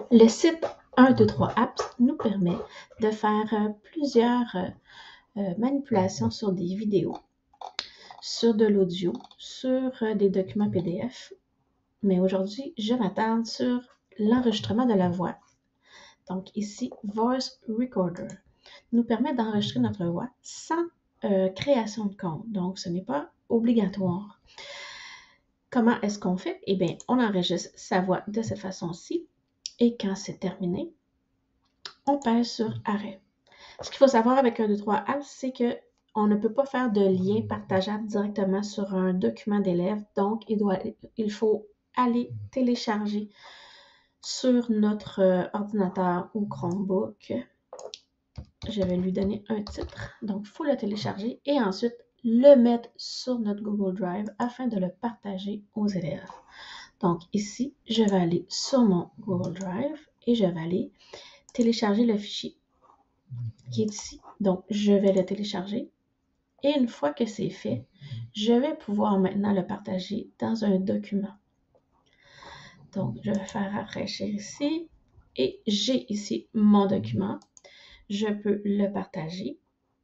Le site 123 Apps nous permet de faire plusieurs manipulations sur des vidéos, sur de l'audio, sur des documents PDF. Mais aujourd'hui, je m'attarde sur l'enregistrement de la voix. Donc ici, Voice Recorder nous permet d'enregistrer notre voix sans création de compte. Donc, ce n'est pas obligatoire. Comment est-ce qu'on fait? Eh bien, on enregistre sa voix de cette façon-ci. Et quand c'est terminé, on pèse sur arrêt. Ce qu'il faut savoir avec 1, 2, 3 Apps, c'est qu'on ne peut pas faire de lien partageable directement sur un document d'élève. Donc, il faut aller télécharger sur notre ordinateur ou Chromebook. Je vais lui donner un titre. Donc, il faut le télécharger et ensuite le mettre sur notre Google Drive afin de le partager aux élèves. Donc, ici, je vais aller sur mon Google Drive et je vais aller télécharger le fichier qui est ici. Donc, je vais le télécharger. Et une fois que c'est fait, je vais pouvoir maintenant le partager dans un document. Donc, je vais faire rafraîchir ici. Et j'ai ici mon document. Je peux le partager.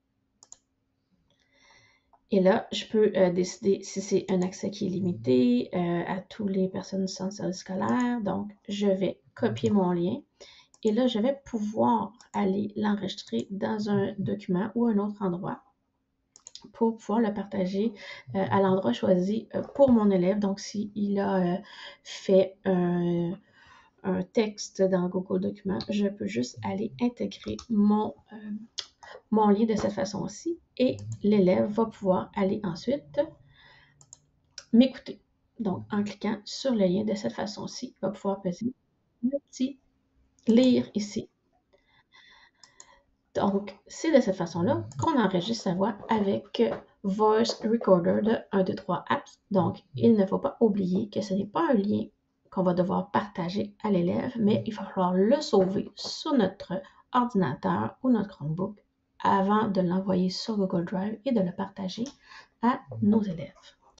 Et là, je peux décider si c'est un accès qui est limité à toutes les personnes du centre service scolaire. Donc, je vais copier mon lien. Et là, je vais pouvoir aller l'enregistrer dans un document ou un autre endroit pour pouvoir le partager à l'endroit choisi pour mon élève. Donc, s'il a fait un texte dans Google Documents, je peux juste aller intégrer mon lien de cette façon-ci et l'élève va pouvoir aller ensuite m'écouter. Donc, en cliquant sur le lien de cette façon-ci, il va pouvoir peser le petit lire ici. Donc, c'est de cette façon-là qu'on enregistre sa voix avec Voice Recorder de 1, 2, 3 Apps. Donc, il ne faut pas oublier que ce n'est pas un lien qu'on va devoir partager à l'élève, mais il va falloir le sauver sur notre ordinateur ou notre Chromebook avant de l'envoyer sur Google Drive et de le partager à nos élèves.